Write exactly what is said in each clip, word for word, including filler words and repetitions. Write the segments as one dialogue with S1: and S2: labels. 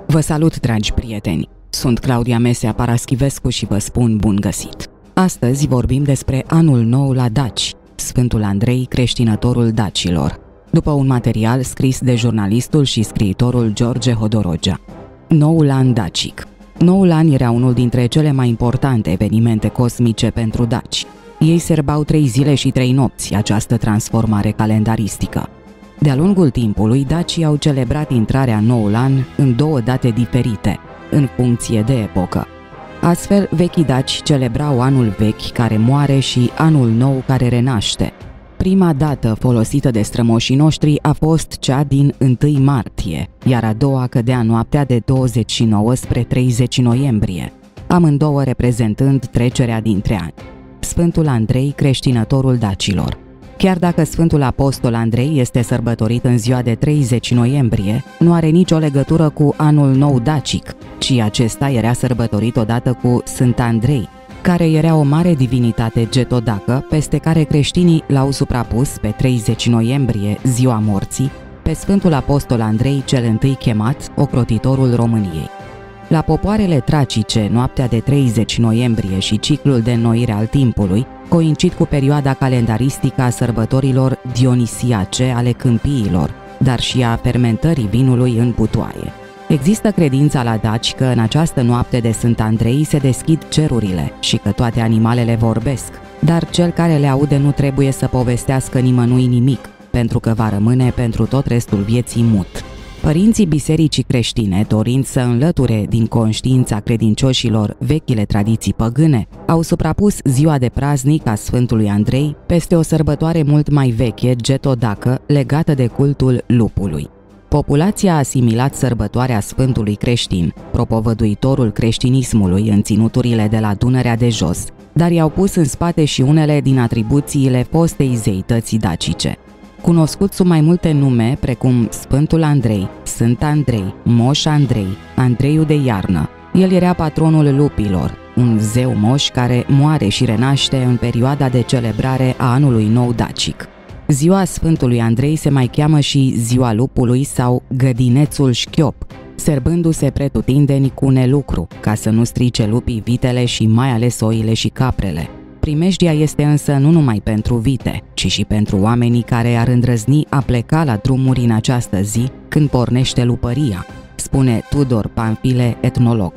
S1: Vă salut, dragi prieteni! Sunt Claudia Mesea Paraschivescu și vă spun bun găsit! Astăzi vorbim despre anul nou la daci, Sfântul Andrei, creștinătorul dacilor, după un material scris de jurnalistul și scriitorul George Hodorogea. Noul an dacic. Noul an era unul dintre cele mai importante evenimente cosmice pentru daci. Ei sărbau trei zile și trei nopți această transformare calendaristică. De-a lungul timpului, dacii au celebrat intrarea în noul an în două date diferite, în funcție de epocă. Astfel, vechii daci celebrau anul vechi care moare și anul nou care renaște. Prima dată folosită de strămoșii noștri a fost cea din întâi martie, iar a doua cădea noaptea de douăzeci și nouă spre treizeci noiembrie, amândouă reprezentând trecerea dintre ani. Sfântul Andrei, creștinătorul dacilor. Chiar dacă Sfântul Apostol Andrei este sărbătorit în ziua de treizeci noiembrie, nu are nicio legătură cu anul nou dacic, ci acesta era sărbătorit odată cu Sfânt Andrei, care era o mare divinitate getodacă, peste care creștinii l-au suprapus pe treizeci noiembrie, ziua morții, pe Sfântul Apostol Andrei cel întâi chemat, ocrotitorul României. La popoarele tracice, noaptea de treizeci noiembrie și ciclul de înnoire al timpului coincid cu perioada calendaristică a sărbătorilor dionisiace ale câmpiilor, dar și a fermentării vinului în butoaie. Există credința la daci că în această noapte de Sfânt Andrei se deschid cerurile și că toate animalele vorbesc, dar cel care le aude nu trebuie să povestească nimănui nimic, pentru că va rămâne pentru tot restul vieții mut. Părinții bisericii creștine, dorind să înlăture din conștiința credincioșilor vechile tradiții păgâne, au suprapus ziua de praznic a Sfântului Andrei peste o sărbătoare mult mai veche, getodacă, legată de cultul lupului. Populația a asimilat sărbătoarea Sfântului Creștin, propovăduitorul creștinismului în ținuturile de la Dunărea de Jos, dar i-au pus în spate și unele din atribuțiile fostei zeității dacice. Cunoscut sub mai multe nume, precum Sfântul Andrei, Sfânt Andrei, Moș Andrei, Andreiul de iarnă. El era patronul lupilor, un zeu moș care moare și renaște în perioada de celebrare a anului nou dacic. Ziua Sfântului Andrei se mai cheamă și Ziua Lupului sau Gădinețul Șchiop, serbându-se pretutindeni cu nelucru, ca să nu strice lupii vitele și mai ales oile și caprele. Primejdia este însă nu numai pentru vite, ci și pentru oamenii care ar îndrăzni a pleca la drumuri în această zi când pornește lupăria, spune Tudor Pamfile, etnolog.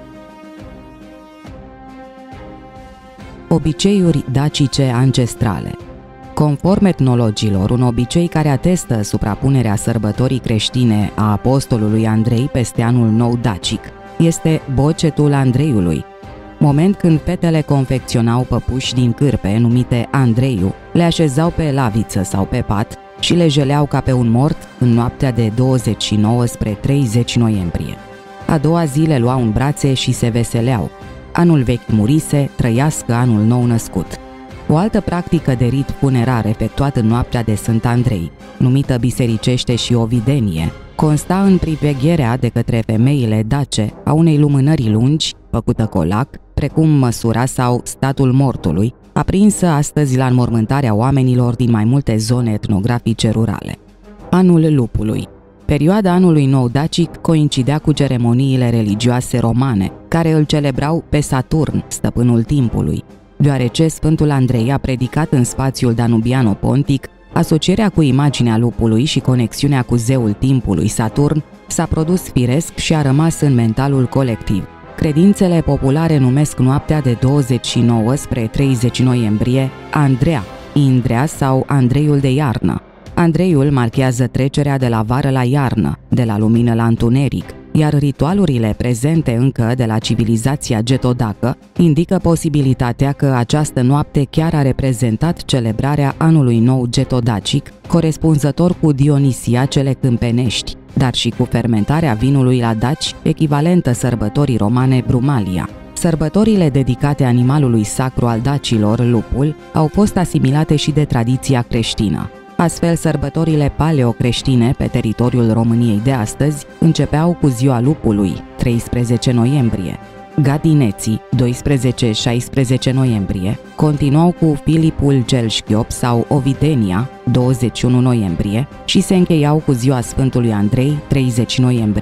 S1: Obiceiuri dacice ancestrale. Conform etnologilor, un obicei care atestă suprapunerea sărbătorii creștine a apostolului Andrei peste anul nou dacic este bocetul Andreiului, moment când fetele confecționau păpuși din cârpe numite Andreiu, le așezau pe laviță sau pe pat și le jeleau ca pe un mort în noaptea de douăzeci și nouă spre treizeci noiembrie. A doua zi le luau în brațe și se veseleau. Anul vechi murise, trăiască anul nou născut. O altă practică de rit funerar efectuat în noaptea de Sfânt Andrei, numită bisericește și ovidenie, consta în privegherea de către femeile dace a unei lumânări lungi, făcută colac, precum măsura sau statul mortului, aprinsă astăzi la înmormântarea oamenilor din mai multe zone etnografice rurale. Anul lupului. Perioada anului nou dacic coincidea cu ceremoniile religioase romane, care îl celebrau pe Saturn, stăpânul timpului, deoarece Sfântul Andrei a predicat în spațiul danubiano-pontic, asocierea cu imaginea lupului și conexiunea cu zeul timpului Saturn s-a produs firesc și a rămas în mentalul colectiv. Credințele populare numesc noaptea de douăzeci și nouă spre treizeci noiembrie Andrea, Indrea sau Andreiul de iarnă. Andreiul marchează trecerea de la vară la iarnă, de la lumină la întuneric, iar ritualurile prezente încă de la civilizația getodacă indică posibilitatea că această noapte chiar a reprezentat celebrarea anului nou getodacic, corespunzător cu Dionisiacele câmpenești, dar și cu fermentarea vinului la daci, echivalentă sărbătorii romane Brumalia. Sărbătorile dedicate animalului sacru al dacilor, lupul, au fost asimilate și de tradiția creștină. Astfel, sărbătorile paleocreștine pe teritoriul României de astăzi începeau cu ziua lupului, treisprezece noiembrie. Gadineții, doisprezece șaisprezece noiembrie, continuau cu Filipul cel Șchiop sau Ovidenia, douăzeci și unu noiembrie, și se încheiau cu ziua Sfântului Andrei, treizeci noiembrie.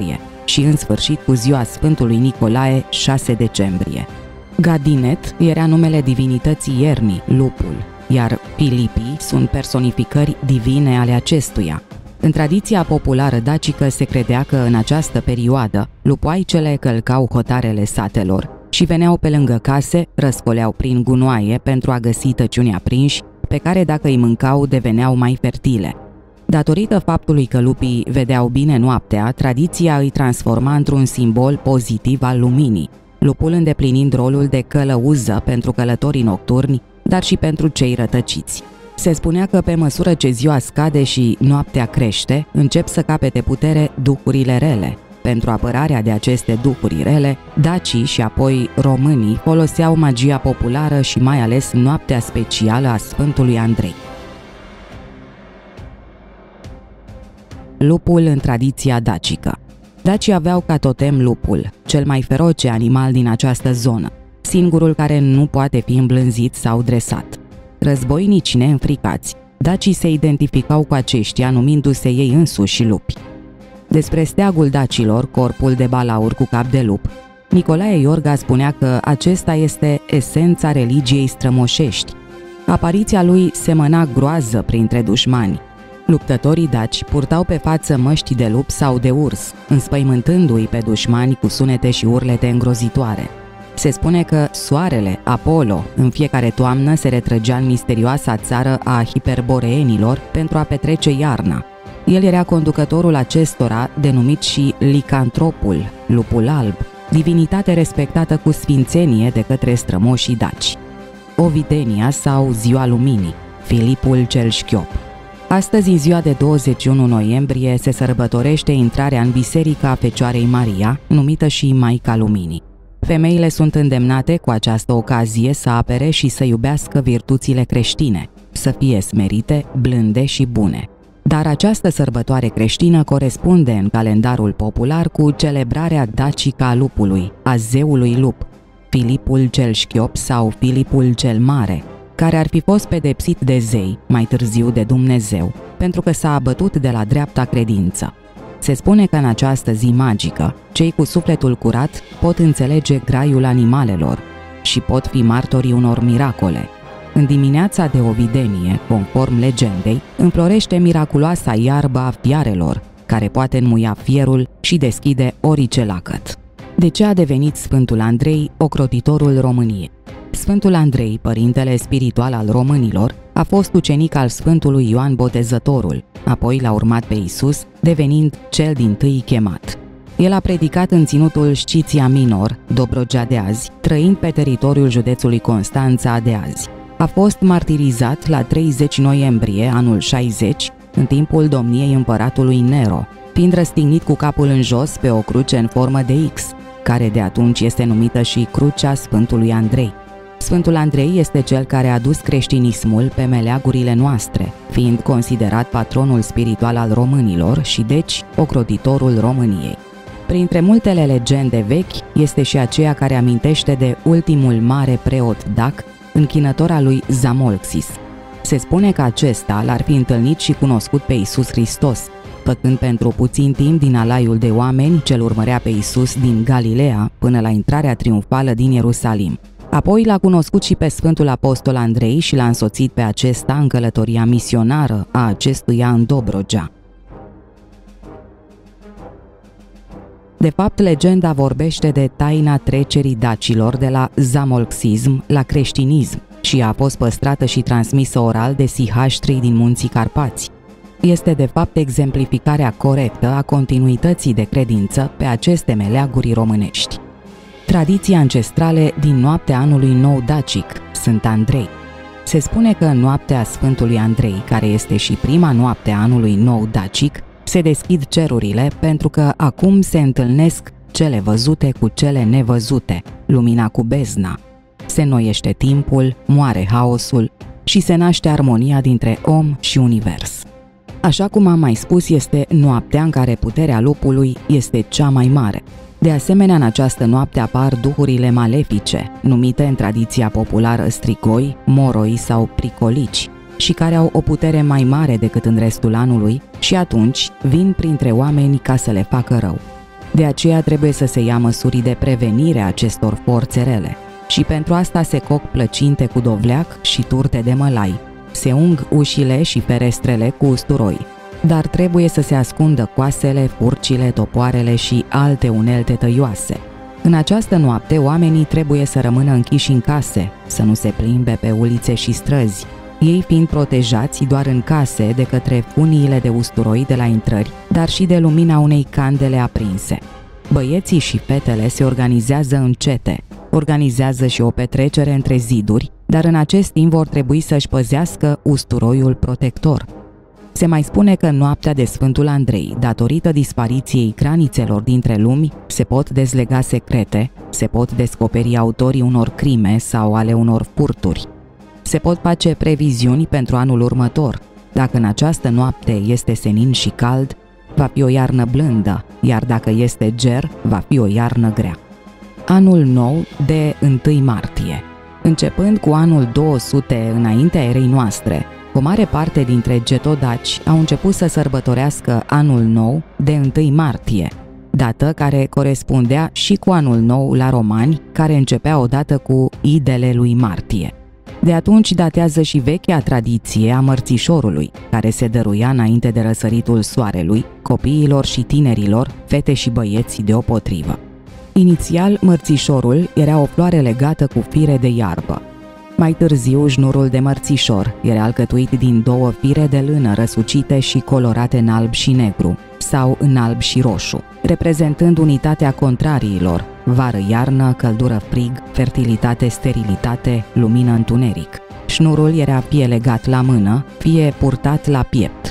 S1: și în sfârșit cu ziua Sfântului Nicolae, șase decembrie. Gadinet era numele divinității iernii, lupul, iar Filipii sunt personificări divine ale acestuia. În tradiția populară dacică se credea că în această perioadă lupoaicele călcau hotarele satelor și veneau pe lângă case, răscoleau prin gunoaie pentru a găsi tăciuni aprinși, pe care dacă îi mâncau deveneau mai fertile. Datorită faptului că lupii vedeau bine noaptea, tradiția îi transforma într-un simbol pozitiv al luminii, lupul îndeplinind rolul de călăuză pentru călătorii nocturni, dar și pentru cei rătăciți. Se spunea că pe măsură ce ziua scade și noaptea crește, încep să capete putere duhurile rele. Pentru apărarea de aceste duhuri rele, dacii și apoi românii foloseau magia populară și mai ales noaptea specială a Sfântului Andrei. Lupul în tradiția dacică. Dacii aveau ca totem lupul, cel mai feroce animal din această zonă, singurul care nu poate fi îmblânzit sau dresat. Războinici neînfricați, dacii se identificau cu aceștia numindu-se ei însuși lupi. Despre steagul dacilor, corpul de balaur cu cap de lup, Nicolae Iorga spunea că acesta este esența religiei strămoșești. Apariția lui semăna groază printre dușmani. Luptătorii daci purtau pe față măști de lup sau de urs, înspăimântându-i pe dușmani cu sunete și urlete îngrozitoare. Se spune că soarele, Apollo, în fiecare toamnă se retrăgea în misterioasa țară a hiperboreenilor pentru a petrece iarna. El era conducătorul acestora, denumit și licantropul, lupul alb, divinitate respectată cu sfințenie de către strămoșii daci. Ovidenia sau Ziua Luminii, Filipul cel Șchiop. Astăzi, în ziua de douăzeci și unu noiembrie, se sărbătorește intrarea în Biserica Fecioarei Maria, numită și Maica Luminii. Femeile sunt îndemnate cu această ocazie să apere și să iubească virtuțile creștine, să fie smerite, blânde și bune. Dar această sărbătoare creștină corespunde în calendarul popular cu celebrarea dacică a lupului, a zeului lup, Filipul cel Șchiop sau Filipul cel Mare, care ar fi fost pedepsit de zei, mai târziu de Dumnezeu, pentru că s-a abătut de la dreapta credință. Se spune că în această zi magică, cei cu sufletul curat pot înțelege graiul animalelor și pot fi martorii unor miracole. În dimineața de Ovidenie, conform legendei, înflorește miraculoasa iarbă a fiarelor, care poate înmuia fierul și deschide orice lacăt. De ce a devenit Sfântul Andrei ocrotitorul României? Sfântul Andrei, părintele spiritual al românilor, a fost ucenic al Sfântului Ioan Botezătorul, apoi l-a urmat pe Iisus, devenind cel dintâi chemat. El a predicat în ținutul Sciția Minor, Dobrogea de azi, trăind pe teritoriul județului Constanța de azi. A fost martirizat la treizeci noiembrie anul șaizeci, în timpul domniei împăratului Nero, fiind răstignit cu capul în jos pe o cruce în formă de X, care de atunci este numită și Crucea Sfântului Andrei. Sfântul Andrei este cel care a dus creștinismul pe meleagurile noastre, fiind considerat patronul spiritual al românilor și deci ocrotitorul României. Printre multele legende vechi este și aceea care amintește de ultimul mare preot dac, închinător al lui Zamolxis. Se spune că acesta l-ar fi întâlnit și cunoscut pe Iisus Hristos, făcând pentru puțin timp din alaiul de oameni ce-l urmărea pe Iisus din Galileea până la intrarea triumfală din Ierusalim. Apoi l-a cunoscut și pe Sfântul Apostol Andrei și l-a însoțit pe acesta în călătoria misionară a acestuia în Dobrogea. De fapt, legenda vorbește de taina trecerii dacilor de la zamolxism la creștinism și a fost păstrată și transmisă oral de sihaștrii din munții Carpați. Este de fapt exemplificarea corectă a continuității de credință pe aceste meleaguri românești. Tradiții ancestrale din noaptea anului nou dacic, Sfânt Andrei. Se spune că în noaptea Sfântului Andrei, care este și prima noapte a anului nou dacic, se deschid cerurile pentru că acum se întâlnesc cele văzute cu cele nevăzute, lumina cu bezna. Se înnoiește timpul, moare haosul și se naște armonia dintre om și univers. Așa cum am mai spus, este noaptea în care puterea lupului este cea mai mare. De asemenea, în această noapte apar duhurile malefice, numite în tradiția populară strigoi, moroi sau pricolici, și care au o putere mai mare decât în restul anului și atunci vin printre oameni ca să le facă rău. De aceea trebuie să se ia măsuri de prevenire a acestor forțe rele. Și pentru asta se coc plăcinte cu dovleac și turte de mălai. Se ung ușile și ferestrele cu usturoi. Dar trebuie să se ascundă coasele, furcile, topoarele și alte unelte tăioase. În această noapte, oamenii trebuie să rămână închiși în case, să nu se plimbe pe ulițe și străzi, ei fiind protejați doar în case de către funiile de usturoi de la intrări, dar și de lumina unei candele aprinse. Băieții și fetele se organizează în cete, organizează și o petrecere între ziduri, dar în acest timp vor trebui să-și păzească usturoiul protector. Se mai spune că în noaptea de Sfântul Andrei, datorită dispariției cranițelor dintre lumi, se pot dezlega secrete, se pot descoperi autorii unor crime sau ale unor furturi. Se pot face previziuni pentru anul următor. Dacă în această noapte este senin și cald, va fi o iarnă blândă, iar dacă este ger, va fi o iarnă grea. Anul nou de întâi martie. Începând cu anul două sute înaintea erei noastre, o mare parte dintre getodaci au început să sărbătorească anul nou de întâi martie, dată care corespundea și cu anul nou la romani, care începea odată cu idele lui martie. De atunci datează și vechea tradiție a mărțișorului, care se dăruia înainte de răsăritul soarelui, copiilor și tinerilor, fete și băieți deopotrivă. Inițial, mărțișorul era o floare legată cu fire de iarbă. Mai târziu, șnurul de mărțișor era alcătuit din două fire de lână răsucite și colorate în alb și negru, sau în alb și roșu, reprezentând unitatea contrariilor, vară-iarnă, căldură-frig, fertilitate-sterilitate, lumină-întuneric. Șnurul era fie legat la mână, fie purtat la piept.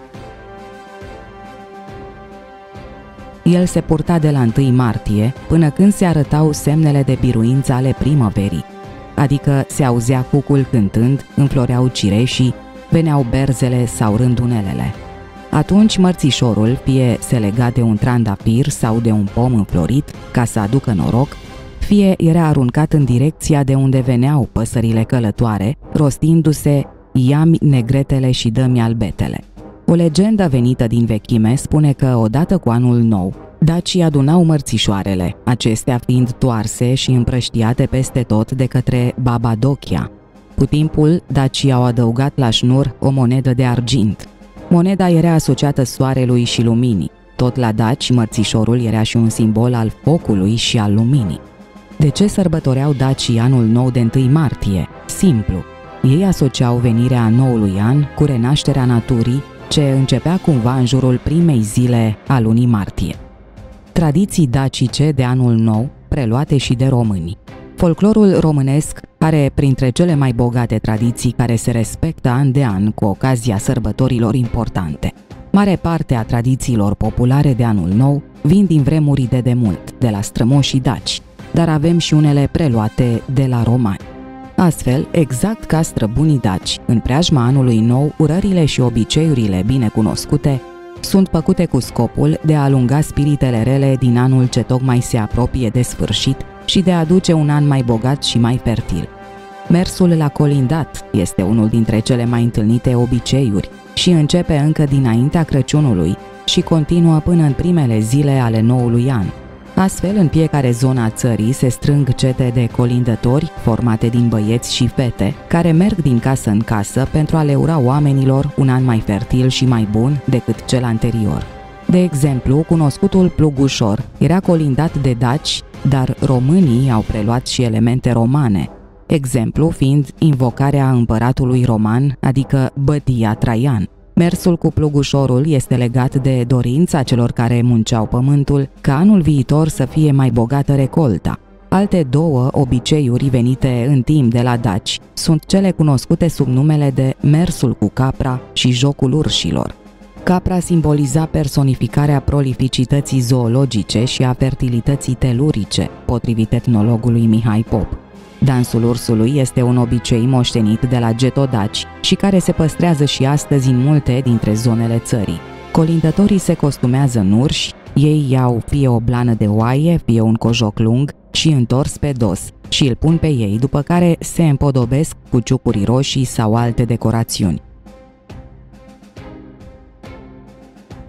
S1: El se purta de la întâi martie până când se arătau semnele de biruință ale primăverii, adică se auzea cucul cântând, înfloreau cireșii, veneau berzele sau rândunelele. Atunci mărțișorul fie se lega de un trandafir sau de un pom înflorit ca să aducă noroc, fie era aruncat în direcția de unde veneau păsările călătoare, rostindu-se ia-mi negretele și dă-mi albetele. O legendă venită din vechime spune că odată cu anul nou, dacii adunau mărțișoarele, acestea fiind toarse și împrăștiate peste tot de către Baba Dochia. Cu timpul, dacii au adăugat la șnur o monedă de argint. Moneda era asociată soarelui și luminii. Tot la daci, mărțișorul era și un simbol al focului și al luminii. De ce sărbătoreau dacii anul nou de întâi martie? Simplu. Ei asociau venirea noului an cu renașterea naturii, ce începea cumva în jurul primei zile a lunii martie. Tradiții dacice de anul nou, preluate și de români. Folclorul românesc are printre cele mai bogate tradiții care se respectă an de an cu ocazia sărbătorilor importante. Mare parte a tradițiilor populare de anul nou vin din vremuri de demult, de la strămoșii daci, dar avem și unele preluate de la romani. Astfel, exact ca străbunii daci, în preajma anului nou, urările și obiceiurile bine cunoscute sunt făcute cu scopul de a alunga spiritele rele din anul ce tocmai se apropie de sfârșit și de a aduce un an mai bogat și mai fertil. Mersul la colindat este unul dintre cele mai întâlnite obiceiuri și începe încă dinaintea Crăciunului și continuă până în primele zile ale noului an. Astfel, în fiecare zonă a țării se strâng cete de colindători formate din băieți și fete, care merg din casă în casă pentru a le ura oamenilor un an mai fertil și mai bun decât cel anterior. De exemplu, cunoscutul plugușor era colindat de daci, dar românii au preluat și elemente romane, exemplu fiind invocarea împăratului roman, adică bătia Traian. Mersul cu plugușorul este legat de dorința celor care munceau pământul ca anul viitor să fie mai bogată recolta. Alte două obiceiuri venite în timp de la daci sunt cele cunoscute sub numele de mersul cu capra și jocul urșilor. Capra simboliza personificarea prolificității zoologice și a fertilității telurice, potrivit etnologului Mihai Pop. Dansul ursului este un obicei moștenit de la getodaci și care se păstrează și astăzi în multe dintre zonele țării. Colindătorii se costumează în urși, ei iau fie o blană de oaie, fie un cojoc lung și întors pe dos și îl pun pe ei, după care se împodobesc cu ciucuri roșii sau alte decorațiuni.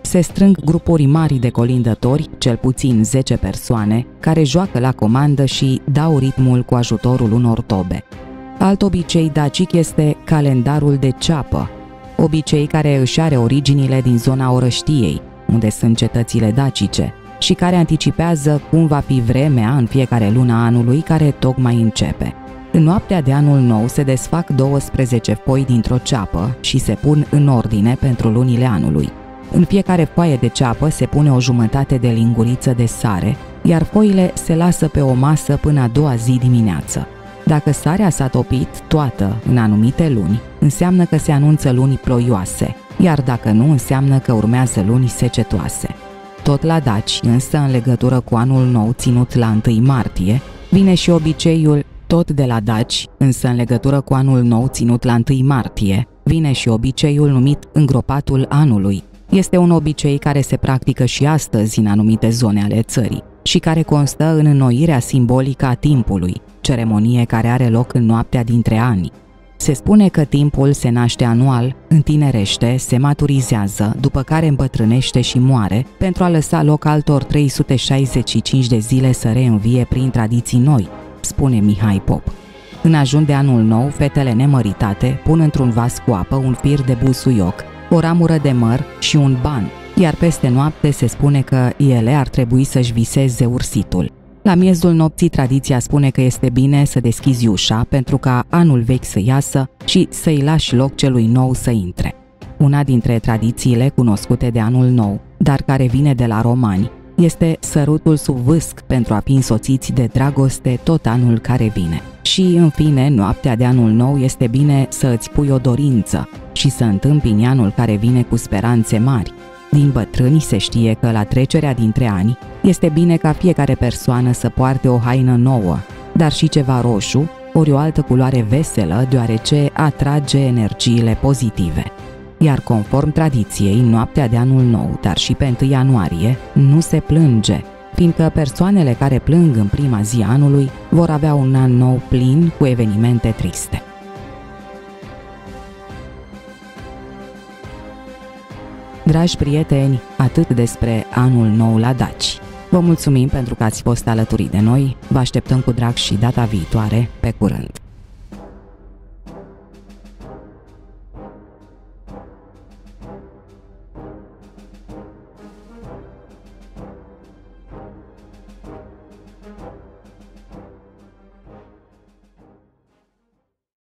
S1: se strâng grupuri mari de colindători, cel puțin zece persoane, care joacă la comandă și dau ritmul cu ajutorul unor tobe. Alt obicei dacic este calendarul de ceapă, obicei care își are originile din zona Orăștiei, unde sunt cetățile dacice, și care anticipează cum va fi vremea în fiecare lună a anului care tocmai începe. În noaptea de anul nou se desfac douăsprezece foi dintr-o ceapă și se pun în ordine pentru lunile anului. În fiecare foaie de ceapă se pune o jumătate de linguriță de sare, iar foile se lasă pe o masă până a doua zi dimineață. Dacă sarea s-a topit toată în anumite luni, înseamnă că se anunță luni ploioase, iar dacă nu, înseamnă că urmează luni secetoase. Tot la daci, însă în legătură cu anul nou ținut la întâi martie, vine și obiceiul tot de la daci, însă în legătură cu anul nou ținut la întâi martie, vine și obiceiul numit îngropatul anului. Este un obicei care se practică și astăzi în anumite zone ale țării și care constă în înnoirea simbolică a timpului, ceremonie care are loc în noaptea dintre ani. Se spune că timpul se naște anual, întinerește, se maturizează, după care îmbătrânește și moare, pentru a lăsa loc altor trei sute șaizeci și cinci de zile să reînvie prin tradiții noi, spune Mihai Pop. În ajun de anul nou, fetele nemăritate pun într-un vas cu apă un fir de busuioc, o ramură de măr și un ban, iar peste noapte se spune că ele ar trebui să-și viseze ursitul. La miezul nopții, tradiția spune că este bine să deschizi ușa pentru ca anul vechi să iasă și să-i lași loc celui nou să intre. Una dintre tradițiile cunoscute de anul nou, dar care vine de la romani, este sărutul sub vâsc pentru a fi însoțiți de dragoste tot anul care vine. Și, în fine, noaptea de anul nou este bine să îți pui o dorință și să întâmpini anul care vine cu speranțe mari. Din bătrâni se știe că la trecerea dintre ani este bine ca fiecare persoană să poarte o haină nouă, dar și ceva roșu, ori o altă culoare veselă, deoarece atrage energiile pozitive. Iar conform tradiției, noaptea de anul nou, dar și pe întâi ianuarie, nu se plânge, fiindcă persoanele care plâng în prima zi anului vor avea un an nou plin cu evenimente triste. Dragi prieteni, atât despre anul nou la daci. Vă mulțumim pentru că ați fost alături de noi, vă așteptăm cu drag și data viitoare, pe curând!